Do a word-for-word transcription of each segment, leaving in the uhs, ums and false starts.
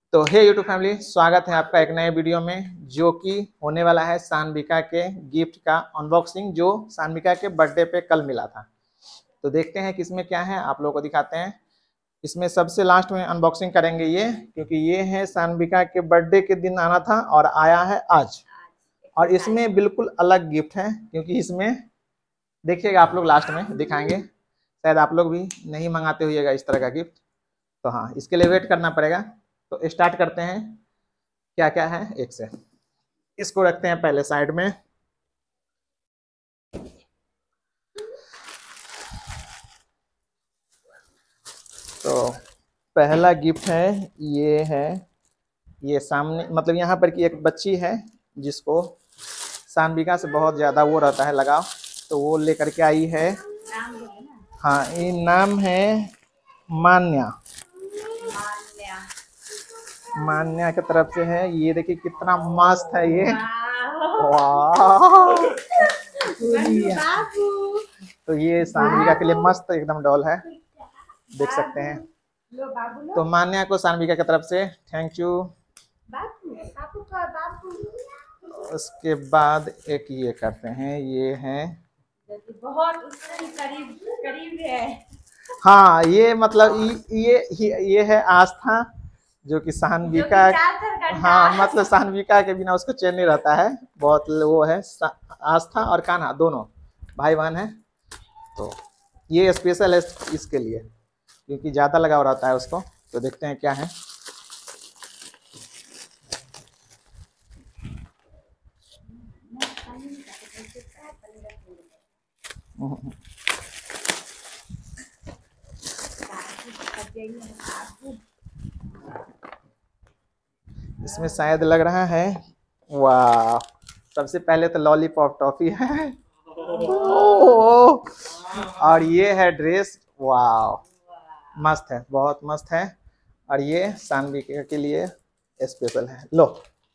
तो हे YouTube family, स्वागत है आपका एक नए वीडियो में, जो कि होने वाला है सानविका के गिफ्ट का अनबॉक्सिंग, जो सानविका के बर्थडे पे कल मिला था। तो देखते हैं कि इसमें क्या है, आप लोगों को दिखाते हैं। इसमें सबसे लास्ट में अनबॉक्सिंग करेंगे ये, क्योंकि ये है सानविका के बर्थडे के दिन आना था और आया है आज। और इसमें बिल्कुल अलग गिफ्ट है, क्योंकि इसमें देखिएगा, आप लोग लास्ट में दिखाएंगे। शायद आप लोग भी नहीं मंगाते होइएगा इस तरह का गिफ्ट, तो हाँ, इसके लिए वेट करना पड़ेगा। तो स्टार्ट करते हैं, क्या क्या है एक से। इसको रखते हैं पहले साइड में। तो पहला गिफ्ट है, ये है, ये सामने मतलब यहाँ पर की एक बच्ची है जिसको सानविका से बहुत ज़्यादा वो रहता है लगाव, तो वो लेकर के आई है। हाँ, ये नाम है मान्या। मान्या की तरफ से है। ये देखिए कितना मस्त है ये, वाह। तो ये सानविका के लिए मस्त एकदम डॉल है, देख सकते हैं। तो मान्या को सानविका की तरफ से थैंक यू। उसके बाद एक ये करते हैं, ये है बहुत उसके करीब करीब है। हाँ, ये मतलब ये ये, ये है आस्था, जो कि सानविका, हाँ मतलब सानविका के बिना उसको चैन नहीं रहता है। बहुत वो है, आस्था और कान्हा दोनों भाई बहन है, तो ये स्पेशल है इसके लिए, क्योंकि ज़्यादा लगाव रहता है उसको। तो देखते हैं क्या है। इसमें शायद लग रहा है, वाह, सबसे पहले तो लॉलीपॉप टॉफी है। और ये है ड्रेस, वाह मस्त है, बहुत मस्त है। और ये सानविका के लिए स्पेशल है, लो।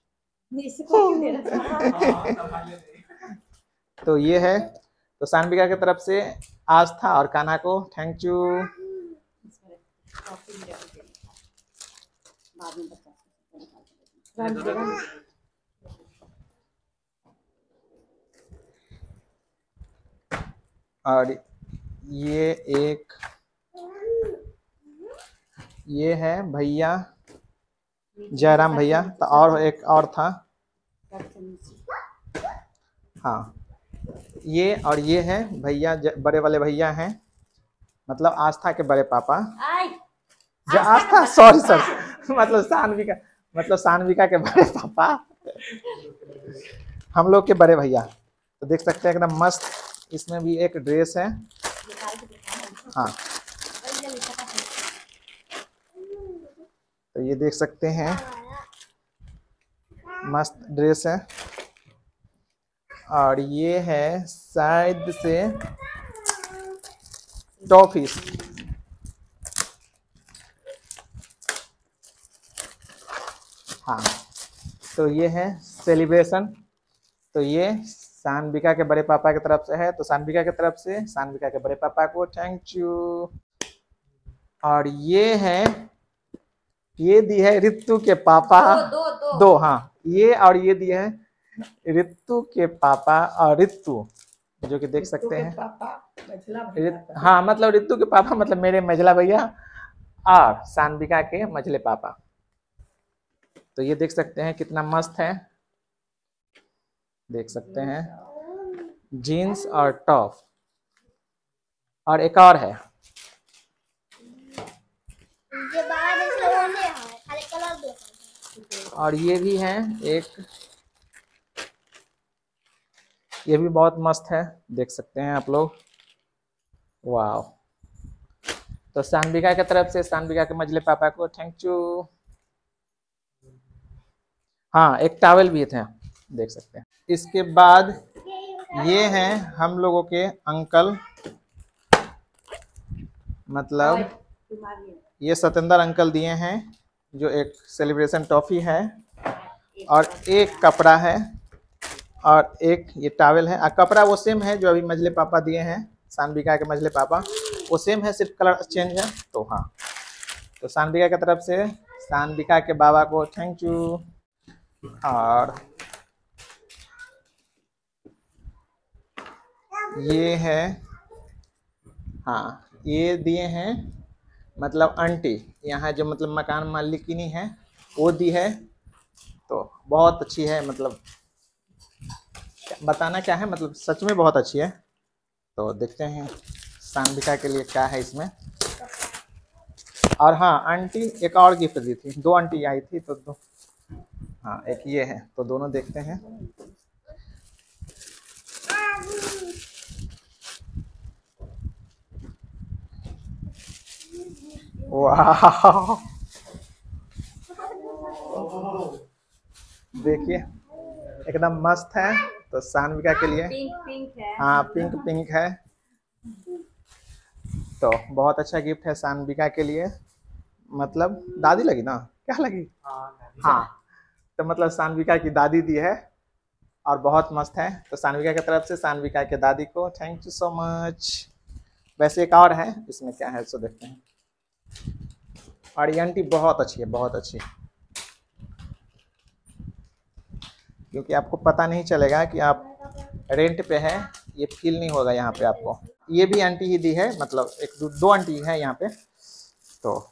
तो ये है, तो सानविका की तरफ से आस्था और कान्हा को थैंक यू। और ये एक, ये है भैया जयराम भैया, तो और एक और था, हाँ ये। और ये है भैया, बड़े वाले भैया हैं, मतलब आस्था के बड़े पापा। आस्था सॉरी सॉरी मतलब सानविका, मतलब सानविका के बड़े पापा, हम लोग के बड़े भैया। तो देख सकते हैं एकदम मस्त, इसमें भी एक ड्रेस है। हाँ, तो ये देख सकते हैं, मस्त ड्रेस है। और ये है शायद से टॉफीज, हाँ। तो ये है सेलिब्रेशन, तो ये सानविका के बड़े पापा की तरफ से है, तो सानविका की तरफ से सानविका के बड़े पापा को थैंक यू। और ये है, ये दी है रितु के पापा, दो, दो, दो। दो हाँ, ये और ये दिए हैं रितु के पापा और रितु, जो कि देख सकते हैं। हाँ मतलब रितु के पापा मतलब मेरे मझला भैया और सानविका के मझले पापा। तो ये देख सकते हैं कितना मस्त है, देख सकते हैं, जीन्स और टॉप। और एक और है, और ये भी है एक, ये भी बहुत मस्त है, देख सकते हैं आप लोग, वाह। तो सानविका की तरफ से सानविका के मझले पापा को थैंक यू। हाँ, एक टॉवल भी थे, देख सकते हैं। इसके बाद ये हैं हम लोगों के अंकल, मतलब ये सत्येंद्र अंकल दिए हैं, जो एक सेलिब्रेशन टॉफी है, और एक कपड़ा है, और एक ये टॉवल है। और कपड़ा वो सेम है जो अभी मझले पापा दिए हैं, सानविका के मझले पापा, वो सेम है, सिर्फ कलर चेंज है। तो हाँ, तो सानविका की तरफ से सानविका के बाबा को थैंक यू। और ये है, हाँ ये दिए हैं मतलब आंटी, यहाँ जो मतलब मकान मालिकिनी है वो दी है, तो बहुत अच्छी है, मतलब बताना क्या है, मतलब सच में बहुत अच्छी है। तो देखते हैं सानविका के लिए क्या है इसमें। और हाँ आंटी एक और गिफ्ट दी थी, दो आंटी आई थी तो दो, हाँ एक ये है, तो दोनों देखते हैं। वाह देखिए एकदम मस्त है। तो सानविका के लिए पिंक पिंक है। हाँ पिंक पिंक है, तो बहुत अच्छा गिफ्ट है सानविका के लिए। मतलब दादी लगी ना, क्या लगी? हाँ तो मतलब सानविका की दादी दी है और बहुत मस्त है। तो सानविका की तरफ से सानविका के दादी को थैंक यू सो मच। वैसे एक और है, इसमें क्या है सो देखते हैं। और ये आंटी बहुत अच्छी है, बहुत अच्छी, क्योंकि आपको पता नहीं चलेगा कि आप रेंट पे है, ये फील नहीं होगा यहाँ पे आपको। ये भी आंटी ही दी है, मतलब एक दो, दो आंटी है यहाँ पे, तो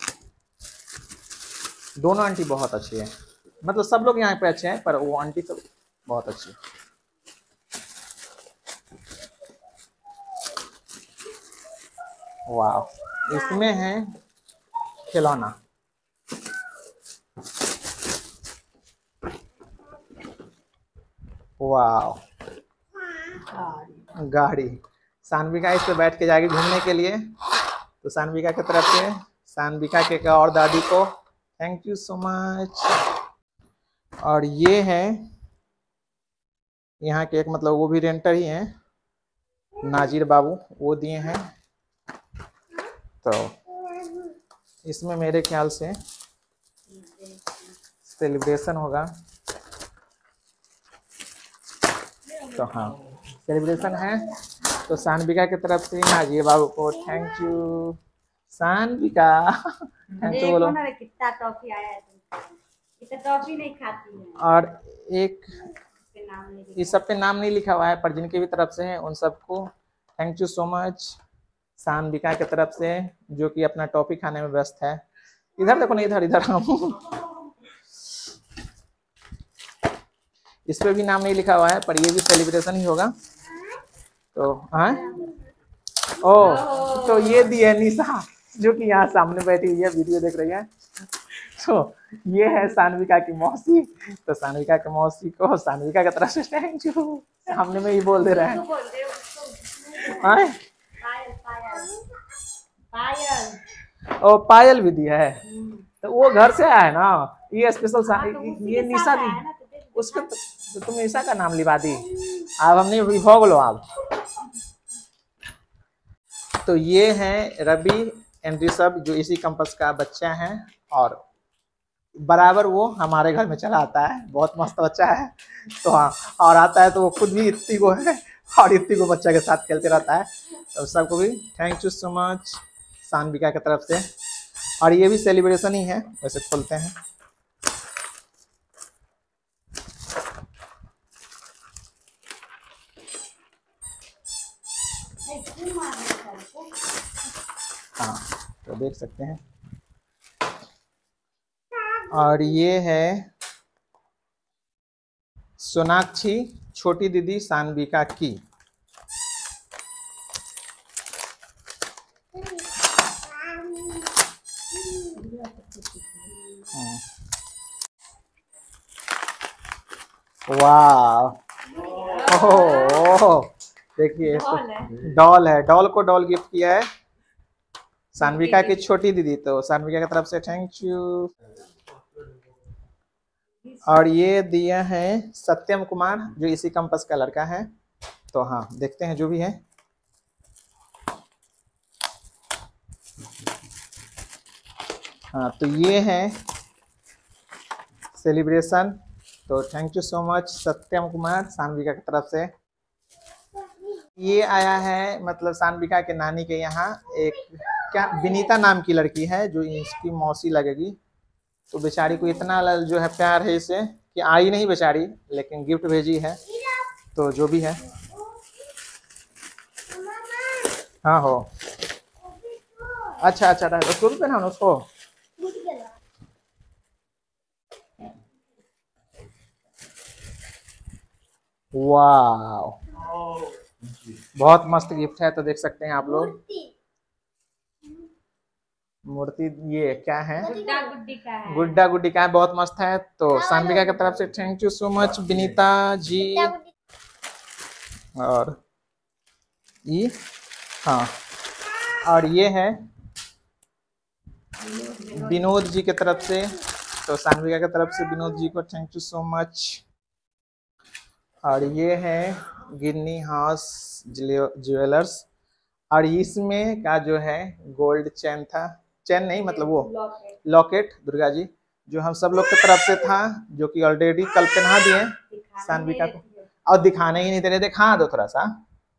दोनों आंटी बहुत अच्छी है, मतलब सब लोग यहाँ पे अच्छे हैं पर वो आंटी तो बहुत अच्छी है। वाह इसमें है खिलौना, वाह गाड़ी, सानविका इस पे बैठ के जाएगी घूमने के लिए। तो सानविका की तरफ से सानविका के और दादी को थैंक यू सो मच। और ये है यहाँ के एक, मतलब वो भी रेंटर ही हैं, नाजिर बाबू, वो दिए हैं। तो इसमें मेरे ख्याल से सेलिब्रेशन होगा, तो हाँ सेलिब्रेशन है। तो सानविका की तरफ से नाजिर बाबू को thank you. Sanvika thank you बोलो। कितना टॉफी आया है तुमको, इतना टॉफी नहीं खाती है। और एक इस सब पे नाम नहीं लिखा हुआ है, पर जिनके भी तरफ से है उन सबको thank you so much. Sanvika की तरफ से जो कि अपना टॉफी खाने में व्यस्त है। इधर देखो ना, इधर इधर हम इस पे भी नाम नहीं लिखा हुआ है, पर ये भी सेलिब्रेशन ही होगा। तो हाँ ओ तो ये दी है निशा, जो कि यहाँ सामने बैठी हुई है, वीडियो देख रही है। तो ये है सानविका की मौसी, तो सानविका की मौसी को सानविका की तरफ से थैंक यू, सामने में ही बोल दे रहे हैं। पायल ओ पायल भी दी है, तो वो घर से आया है ना, ये स्पेशल सा, ये निशा दी, उसके तो तुम निशा का नाम लिवा दी। अब हमने भोग लो आप। तो ये है रवि एंड ऋषभ, जो इसी कैंपस का बच्चा है, और बराबर वो हमारे घर में चला आता है, बहुत मस्त बच्चा है। तो हाँ, और आता है तो वो खुद भी इतनी को है और इतनी को बच्चा के साथ खेलते रहता है। तो सबको भी thank you so much Sanvika की तरफ से। और ये भी सेलिब्रेशन ही है, वैसे खोलते हैं। हाँ तो देख सकते हैं। और ये है सोनाक्षी, छोटी दीदी सानविका की। वाह ओह देखिए, डॉल है, डॉल को डॉल गिफ्ट किया है सानविका की छोटी दीदी, तो सानविका की तरफ से थैंक यू। और ये दिया है सत्यम कुमार, जो इसी कैंपस का लड़का है। तो हाँ देखते हैं जो भी है। हाँ तो ये है सेलिब्रेशन, तो thank you so much Satyam Kumar Sanvika की तरफ से। ये आया है मतलब सानविका के नानी के यहाँ, एक क्या विनीता नाम की लड़की है, जो इसकी मौसी लगेगी। तो बेचारी को इतना जो है प्यार है इसे कि आई नहीं बेचारी, लेकिन गिफ्ट भेजी है, तो जो भी है। हाँ हो, अच्छा अच्छा उसको भी पहना उसको। वाह, बहुत मस्त गिफ्ट है। तो देख सकते हैं आप लोग, मूर्ति ये क्या है, गुड्डा गुड्डी का है, गुड्डा गुड्डी का है, बहुत मस्त है। तो सानविका की तरफ से thank you so much Vinita ji. और ये हाँ, और ये है विनोद जी की तरफ से। तो सानविका की तरफ से विनोद जी को थैंक यू सो मच। और ये है गिन्नी हाउस ज्वेलर्स, और इसमें का जो है गोल्ड चैन था, चैन नहीं मतलब वो लॉकेट, लॉकेट दुर्गा जी, जो हम सब लोग की तरफ से था, जो कि ऑलरेडी कल पहना दिए सानविका को, और दिखाने ही नहीं दे रहे, दिखा दो थोड़ा सा।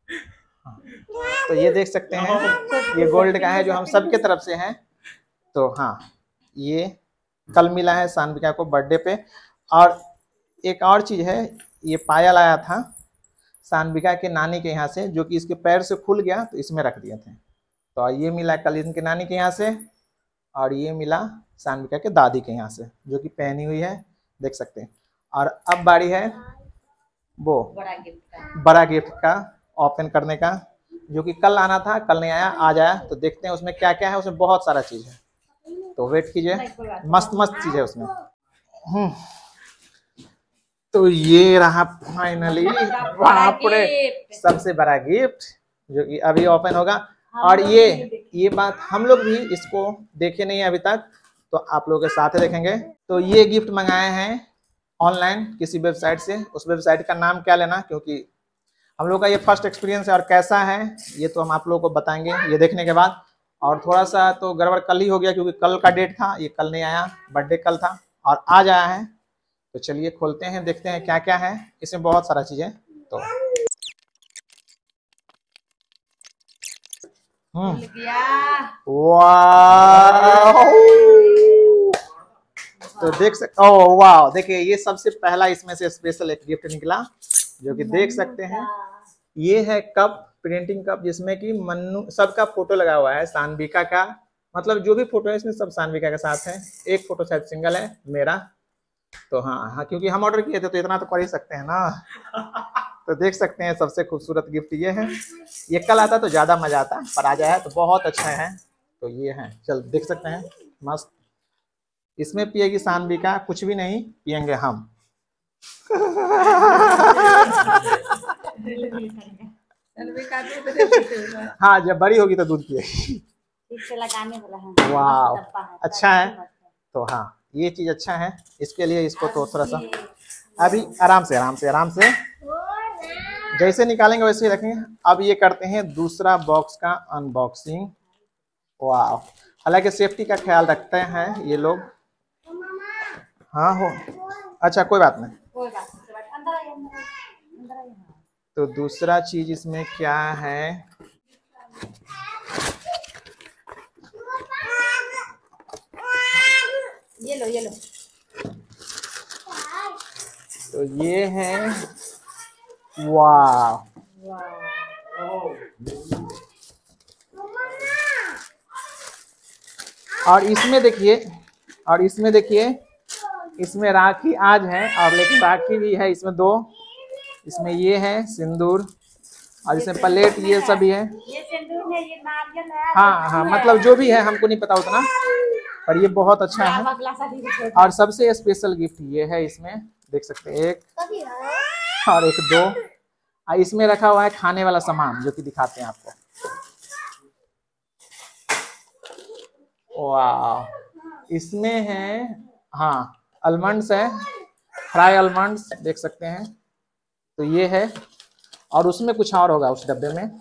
तो ये देख सकते हैं, ये गोल्ड का है जो हम सब के तरफ से है। तो हाँ, ये कल मिला है सानविका को बर्थडे पे। और एक और चीज है, ये पायल आया था सानविका के नानी के यहाँ से, जो कि इसके पैर से खुल गया, तो इसमें रख दिए थे। तो ये मिला कल इनके नानी के यहाँ से, और ये मिला सानविका के दादी के यहाँ से, जो कि पहनी हुई है, देख सकते हैं। और अब बारी है वो बड़ा गिफ्ट का, बड़ा गिफ्ट का ओपन करने का, जो कि कल आना था, कल नहीं आया, आज आया। तो देखते हैं उसमें क्या क्या है। उसमें बहुत सारा चीज है, तो वेट कीजिए, मस्त मस्त चीज है उसमें। हम्म, तो ये रहा फाइनली, बाप रे, सबसे बड़ा गिफ्ट जो कि अभी ओपन होगा। और ये ये बात हम लोग भी इसको देखे नहीं है अभी तक, तो आप लोगों के साथ देखेंगे। तो ये गिफ्ट मंगाए हैं ऑनलाइन किसी वेबसाइट से, उस वेबसाइट का नाम क्या लेना, क्योंकि हम लोग का ये फर्स्ट एक्सपीरियंस है, और कैसा है ये तो हम आप लोगों को बताएंगे ये देखने के बाद। और थोड़ा सा तो गड़बड़ कल ही हो गया, क्योंकि कल का डेट था, ये कल नहीं आया, बर्थडे कल था और आज आया है। तो चलिए खोलते हैं, देखते हैं क्या क्या है इसमें, बहुत सारा चीज है। तो हम्म, वाह, तो देख सकते, ओह वाह, देखिए ये सबसे पहला इसमें से स्पेशल एक गिफ्ट निकला, जो कि देख सकते हैं। ये है कप, प्रिंटिंग कप, जिसमें कि मन्नू सबका फोटो लगा हुआ है, सानविका का, मतलब जो भी फोटो है इसमें सब सानविका के साथ है। एक फोटो शायद सिंगल है मेरा। तो हाँ हाँ, क्योंकि हम ऑर्डर किए थे तो इतना तो कर ही सकते हैं ना। तो देख सकते हैं सबसे खूबसूरत गिफ्ट ये है। ये कल आता तो ज्यादा मजा आता, पर आज आया तो बहुत अच्छा है। तो ये है, चल देख सकते हैं, मस्त। इसमें पिएगी सानविका, कुछ भी नहीं पियेंगे हम। हाँ, जब बड़ी होगी तो दूध पिएगी। लगाने वाला है, वाह, अच्छा है। तो हाँ, ये चीज अच्छा है, इसके लिए इसको तो थोड़ा सा अभी आराम से आराम से आराम से जैसे निकालेंगे वैसे ही रखेंगे। अब ये करते हैं दूसरा बॉक्स का अनबॉक्सिंग। वाह, हालांकि सेफ्टी का ख्याल रखते हैं ये लोग। हाँ हो, अच्छा कोई बात नहीं, कोई बात नहीं, अंदर आइए, अंदर आइए। तो दूसरा चीज इसमें क्या है, ये लो ये लो। तो ये है, वाह, और इसमें देखिए, और इसमें देखिए, इसमें राखी आज है, और लेकिन राखी भी है इसमें दो, इसमें ये है सिंदूर, और इसमें प्लेट ये सभी है। ये सिंदूर है, ये नारियल है। हाँ हाँ, मतलब जो भी है हमको नहीं पता उतना, पर ये बहुत अच्छा है। और सबसे स्पेशल गिफ्ट ये है इसमें, देख सकते हैं, एक और एक दो, और इसमें रखा हुआ है खाने वाला सामान, जो कि दिखाते हैं आपको। वाह, इसमें है, हाँ आलमंड्स है, फ्राई आलमंड्स देख सकते हैं। तो ये है, और उसमें कुछ और होगा उस डब्बे में।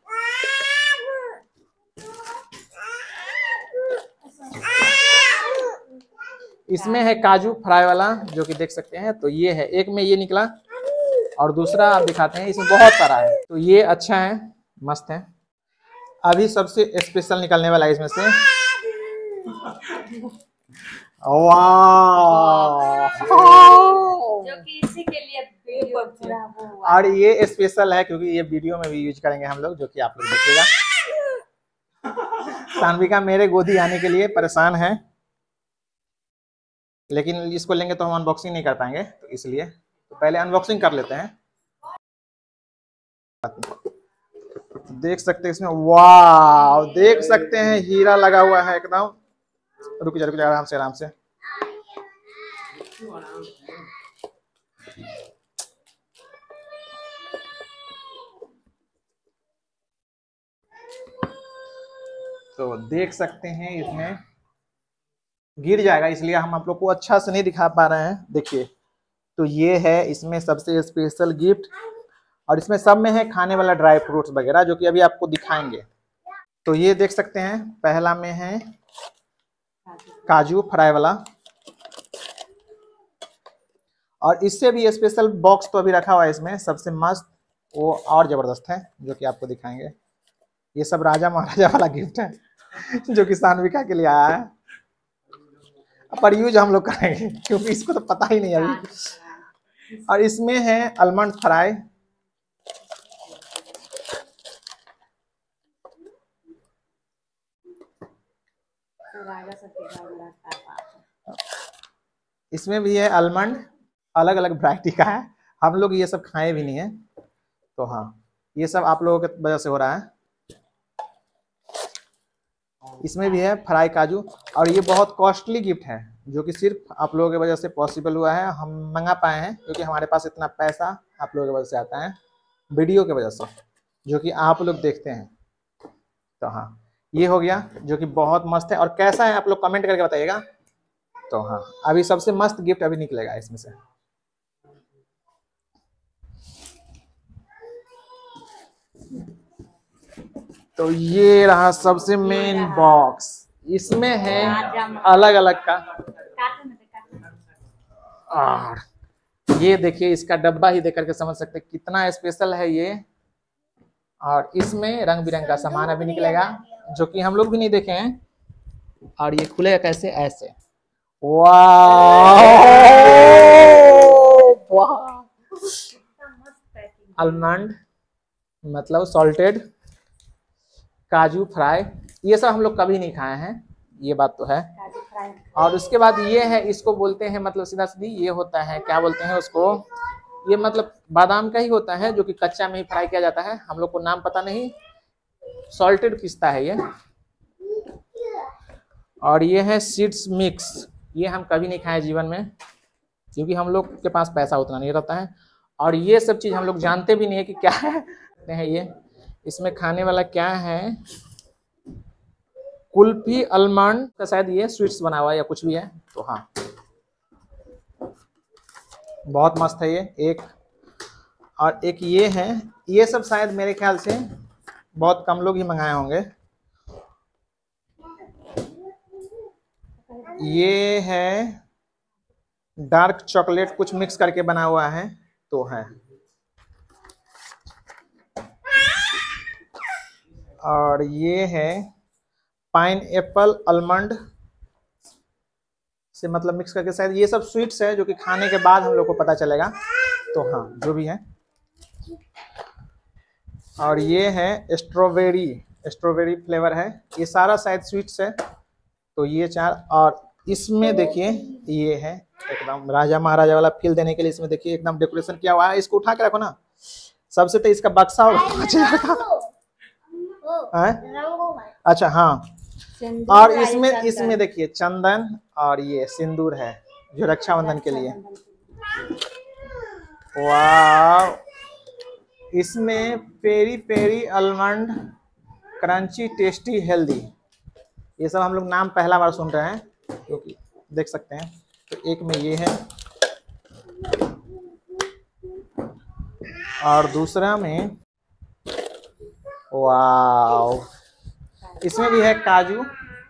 इसमें है काजू फ्राई वाला, जो कि देख सकते हैं। तो ये है, एक में ये निकला, और दूसरा आप दिखाते हैं, इसमें बहुत सारा है। तो ये अच्छा है, मस्त है। अभी सबसे स्पेशल निकलने वाला है इसमें से, वाह, जो कि इसी के लिए वीडियो पूरा वो हुआ। और ये स्पेशल है क्योंकि ये वीडियो में भी यूज करेंगे हम लोग, जो कि आप लोग देखिएगा। सानविका मेरे गोदी आने के लिए परेशान है, लेकिन इसको लेंगे तो हम अनबॉक्सिंग नहीं कर पाएंगे, तो इसलिए तो पहले अनबॉक्सिंग कर लेते हैं। देख सकते हैं इसमें, वाह, देख सकते हैं हीरा लगा हुआ है एकदम। रुक जा रुक जा, आराम से आराम से। तो देख सकते हैं इसमें गिर जाएगा, इसलिए हम आप लोग को अच्छा से नहीं दिखा पा रहे हैं। देखिए, तो ये है इसमें सबसे स्पेशल गिफ्ट, और इसमें सब में है खाने वाला ड्राई फ्रूट्स वगैरह, जो कि अभी आपको दिखाएंगे। तो ये देख सकते हैं, पहला में है काजू फ्राई वाला, और इससे भी स्पेशल बॉक्स तो अभी रखा हुआ है इसमें, सबसे मस्त वो और जबरदस्त है, जो कि आपको दिखाएंगे। ये सब राजा महाराजा वाला गिफ्ट है, जो कि सानविका के लिए आया है, पर यूज हम लोग करेंगे क्योंकि इसको तो पता ही नहीं अभी। और इसमें है आलमंड फ्राई, इसमें भी है आलमंड, अलग अलग वैरायटी का है, हम लोग ये सब खाए भी नहीं है, तो हाँ, ये सब आप लोगों की वजह से हो रहा है। इसमें भी है फ्राई काजू, और ये बहुत कॉस्टली गिफ्ट है, जो कि सिर्फ आप लोगों की वजह से पॉसिबल हुआ है, हम मंगा पाए हैं, क्योंकि हमारे पास इतना पैसा आप लोगों की वजह से आता है, वीडियो की वजह से, जो कि आप लोग देखते हैं। तो हाँ, ये हो गया, जो कि बहुत मस्त है, और कैसा है आप लोग कमेंट करके बताइएगा। तो हाँ, अभी सबसे मस्त गिफ्ट अभी निकलेगा इसमें से। तो ये रहा सबसे मेन बॉक्स, इसमें है अलग अलग का, और ये देखिए इसका डब्बा ही देख करके समझ सकते हैं कितना स्पेशल है ये। और इसमें रंग बिरंग का सामान अभी निकलेगा, जो कि हम लोग भी नहीं देखे हैं। और ये खुलेगा कैसे, ऐसे, वाह, आलमंड मतलब सॉल्टेड काजू फ्राई, ये सब हम लोग कभी नहीं खाए हैं, ये बात तो है। और उसके बाद ये है, इसको बोलते हैं, मतलब सीधा सीधी ये होता है, क्या बोलते हैं उसको, ये मतलब बादाम का ही होता है, जो कि कच्चा में ही फ्राई किया जाता है, हम लोग को नाम पता नहीं, सॉल्टेड पिस्ता है ये। और ये है सीड्स मिक्स, ये हम कभी नहीं खाए जीवन में, क्योंकि हम लोग के पास पैसा उतना नहीं रहता है, और ये सब चीज़ हम लोग जानते भी नहीं है कि क्या है ये। इसमें खाने वाला क्या है, कुल्फी आलमंड का शायद ये स्वीट्स बना हुआ है या कुछ भी है, तो हाँ, बहुत मस्त है ये एक। और एक ये है, ये सब शायद मेरे ख्याल से बहुत कम लोग ही मंगाए होंगे। ये है डार्क चॉकलेट कुछ मिक्स करके बना हुआ है, तो है। और ये है पाइन एप्पल आलमंड से मतलब मिक्स करके, शायद ये सब स्वीट्स है, जो कि खाने के बाद हम लोग को पता चलेगा, तो हाँ, जो भी है। और ये है स्ट्रॉबेरी, स्ट्रॉबेरी फ्लेवर है, ये सारा शायद स्वीट्स है, तो ये चार। और इसमें देखिए ये है एकदम राजा महाराजा वाला फील देने के लिए, इसमें देखिए एकदम डेकोरेशन किया हुआ है। इसको उठा के रखो ना, सबसे तो इसका बक्सा होगा पाँच हजार का। अच्छा हाँ, और इसमें इसमें देखिए चंदन और ये सिंदूर है, जो रक्षाबंधन के लिए। वाह, इसमें peri peri almond crunchy tasty healthy, ये सब हम लोग नाम पहला बार सुन रहे हैं, क्योंकि देख सकते हैं। तो एक में ये है, और दूसरा में वाव, इसमें भी है काजू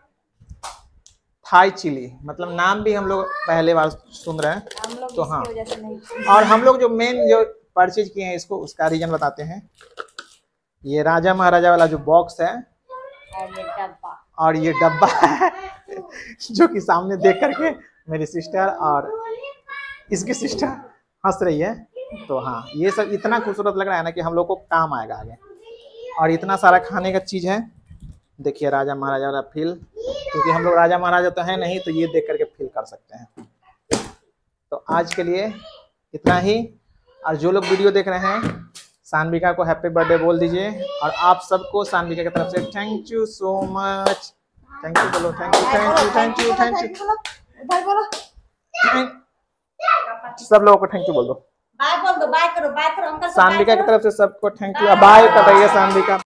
थाई चिली, मतलब नाम भी हम लोग पहले बार सुन रहे हैं, तो हाँ। और हम लोग जो मेन जो परचेज किए हैं इसको, उसका रीजन बताते हैं। ये राजा महाराजा वाला जो बॉक्स है, और ये डब्बा, और ये डब्बा है जो कि सामने देख करके मेरी सिस्टर और इसकी सिस्टर हंस रही है। तो हाँ, ये सब इतना खूबसूरत लग रहा है ना कि हम लोग को काम आएगा आगे। और इतना सारा खाने का चीज है। देखिए राजा महाराजा का फील, क्योंकि हम लोग राजा महाराजा तो है नहीं, तो ये देख करके फील कर सकते हैं। तो आज के लिए इतना ही। और जो लोग वीडियो देख रहे हैं, सानविका को हैप्पी बर्थडे बोल दीजिए। और आप सबको सानविका की तरफ से thank you so much. Thank you बोलो, thank you thank you thank you thank you. सब लोगों को थैंक यू बोल दो। बाय बोल दो, बाय करो, बाय करो अंकल। सानविका की तरफ से सबको थैंक यू। बाय कर रही है सानविका।